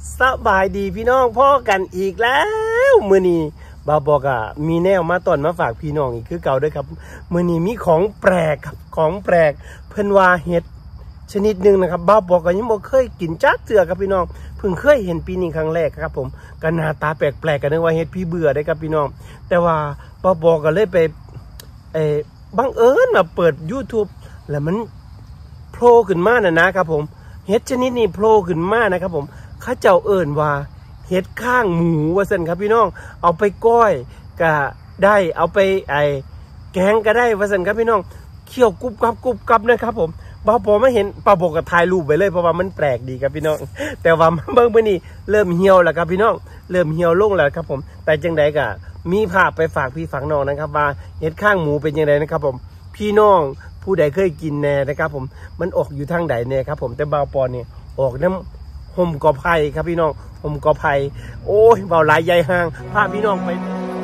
สบายดีพี่น้องพ่อกันอีกแล้วมื้อนี้บ่าวบอกอ่ะมีแนวมาต้อนมาฝากพี่น้องอีกคือเก่าด้วยครับมื้อนี้มีของแปลกครับของแปลกเพิ่นว่าเห็ดชนิดหนึ่งนะครับบ่าวบอกก็ยังบ่เคยกินจักเทื่อครับพี่น้องเพิ่งเคยเห็นปีนี้ครั้งแรกครับผมก็หน้าตาแปลกๆกันนึกว่าเห็ดพี่เบื่อได้ครับพี่น้องแต่ว่าบ่าวบอกก็เลยไปบังเอิญมาเปิด YouTube แล้วมันโผล่ขึ้นมานะครับผมเห็ดชนิดนี้โผล่ขึ้นมานะครับผมข้าเจ้าเอิ้นว่าเห็ดข้างหมูว่าซั่นครับพี่น้องเอาไปก้อยก็ได้เอาไปแกงก็ได้ว่าซั่นครับพี่น้องเคี่ยวกรุบกรับนะครับผมบ่าวพอมาเห็นป้าบอกก็ถ่ายรูปไว้เลยเพราะว่ามันแปลกดีครับพี่น้องแต่ว่าเบิ่งมื้อนี้เริ่มเหี่ยวแล้วครับพี่น้องเริ่มเหี่ยวลงแล้วครับผมแต่จังใดก็มีภาพไปฝากพี่ฝากน้องนะครับว่าเห็ดข้างหมูเป็นยังไงนะครับผมพี่น้องผู้ใดเคยกินแน่นะครับผมมันออกอยู่ทางใดแน่ครับผมแต่บ่าวปอเนี่ยออกน้ำห่มกอไผ่ครับพี่น้องห่มกอไผ่โอ้ยเบาหลายใหญ่ห่างพาพี่น้องไป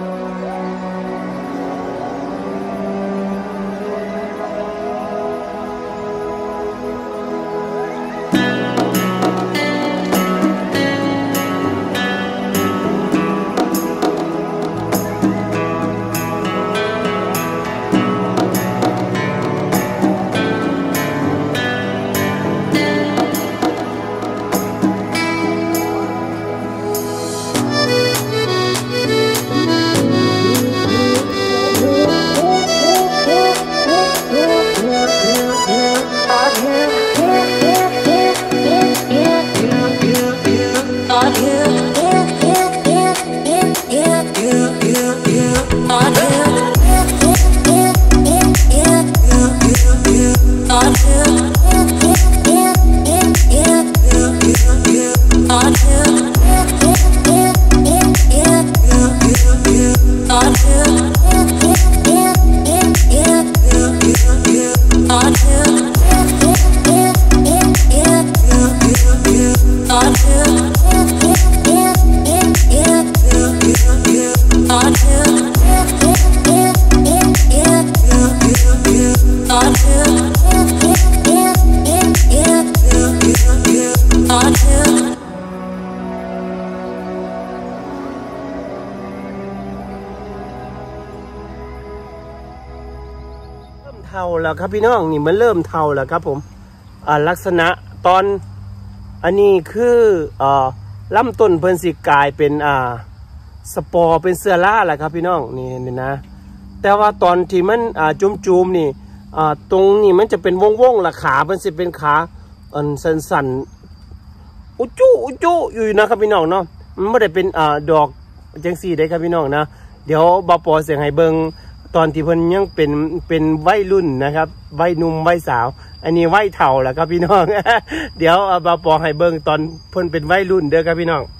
เท่าแล้วครับพี่น้องนี่มันเริ่มเท่าแล้วครับผมลักษณะตอนอันนี้คือลำต้นเพิ่นสิกลายเป็นสปอร์เป็นเสื้อล่าแหละครับพี่น้องนี่นะแต่ว่าตอนที่มันจุ่มนี่ตรงนี้มันจะเป็นวงละขามันสิเป็นขาสั้นอุจุอยู่นะครับพี่น้องเนาะมันไม่ได้เป็นดอกจังซี่ได้ครับพี่น้องนะเดี๋ยวบ่าวปอเสียงให้เบิ่งตอนที่เพิ่นยังเป็นวัยรุ่นนะครับวัยหนุ่มวัยสาวอันนี้วัยเฒ่าแหละครับพี่น้อง เดี๋ยวบ่าวปอให้เบิ่งตอนเพิ่นเป็นวัยรุ่นเด้อครับพี่น้อง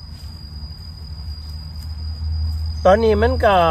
ตอนนี้มันก็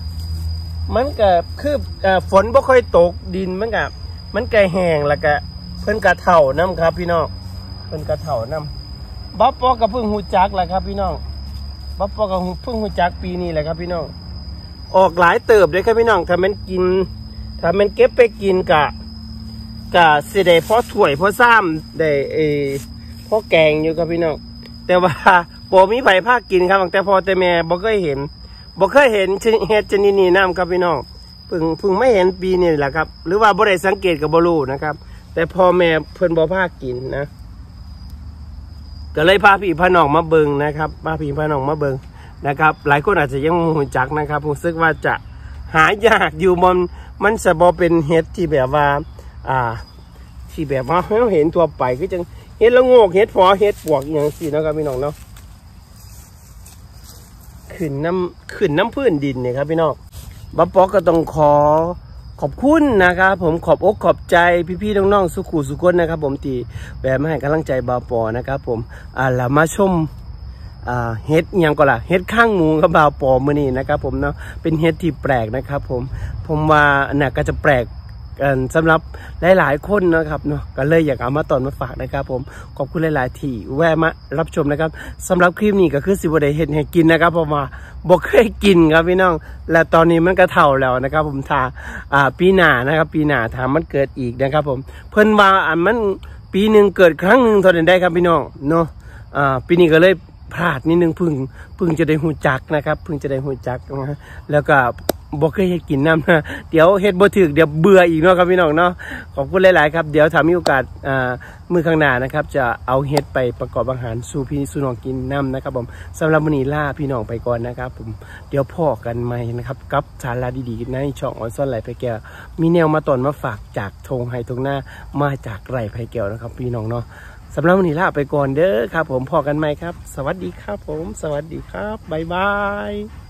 คือฝนบ่ค่อยตกดินมันก็แห้งแล้วก็เพิ่นก็เฒ่าน้ำครับพี่น้องเพิ่นก็เฒ่าน้ำบ่าวปอก็เพิ่งฮู้จักแหละครับพี่น้องบ่าวปอก็เพิ่งฮู้จักปีนี้แหละครับพี่น้องออกหลายเติบเลยครับพี่น้องถ้ามันเก็บไปกินกะสิได้พอถ้วยพอซ้ำได้พอแกงอยู่ครับพี่น้องแต่ว่าบ่มีไผพากินครับแต่พอแต่แม่บ่เคยเห็นเห็ดชนิดนี้น้ำครับพี่น้องเพิ่งไม่เห็นปีนี้แหละครับหรือว่าบ่ได้สังเกตกับบ่รู้นะครับแต่พอแม่เพิ่นบ่พากินนะก็เลยพาพี่พาน้องมาเบิ่งนะครับพาพี่พาน้องมาเบิ่งนะครับหลายคนอาจจะยังรู้จักนะครับรู้สึกว่าจะหายากอยู่มันจะบ่เป็นเห็ดที่แบบว่าที่แบบว่าเราเห็นทั่วไปก็จังเห็ดละโงกเห็ดฝอเห็ดปวกอย่างสี่นะครับพี่น้องเนาะขึ้นน้ำพื้นดินเนี่ยครับพี่น้องบ่าวปอก็ต้องขอบคุณนะครับผมขอบอกขอบใจพี่ๆน้องๆสุขุสุขคนนะครับผมที่แบบมาให้กำลังใจบ่าวปอนะครับผมแล้วมาชมเห็ดยังก็ล่ะเห็ดข้างหมูกับบ่าวปอมื้อนี้นะครับผมเนาะเป็นเห็ดที่แปลกนะครับผมว่าน่ะก็จะแปลก สำหรับหลายๆคนนะครับเนาะก็เลยอยากเอามาตอนมาฝากนะครับผมขอบคุณหลายๆที่แวะมารับชมนะครับสำหรับคลิปนี้ก็คือสิบ่ได้เห็นให้กินนะครับเพราะว่าบ่เคยกินครับพี่น้องและตอนนี้มันก็เฒ่าแล้วนะครับผมถ้าปีหน้านะครับปีหน้าถ้ามันเกิดอีกนะครับผมเพิ่นว่ามันปีหนึ่งเกิดครั้งหนึ่งเท่านั้นได้ครับพี่น้องเนาะปีนี้ก็เลยพลาดนิดนึงพึ่งจะได้หูจักนะครับพึ่งจะได้หูจักนะแล้วก็บ่เคยเฮ็ดกินน้ำนะเดี๋ยวเฮ็ดบ่ถึกเดี๋ยวเบื่ออีกเนาะครับพี่น้องเนาะขอบคุณหลายๆครับเดี๋ยวถ้ามีโอกาสมื้อข้างหน้านะครับจะเอาเฮ็ดไปประกอบอาหารสู่พี่สู่น้องกินน้ำนะครับผมสำหรับมื้อนี้ลาพี่น้องไปก่อนนะครับผมเดี๋ยวพอกันใหม่นะครับกับสาระดีๆในช่องออนซ่อนไหลไผ่แก้วมีแนวมาตอนมาฝากจากทงไห้ทงหน้ามาจากไร่ไผ่แก้วนะครับพี่น้องเนาะสำหรับวันนี้ลาไปก่อนเด้อครับผมพอกันไหมครับสวัสดีครับผมสวัสดีครับบ๊ายบาย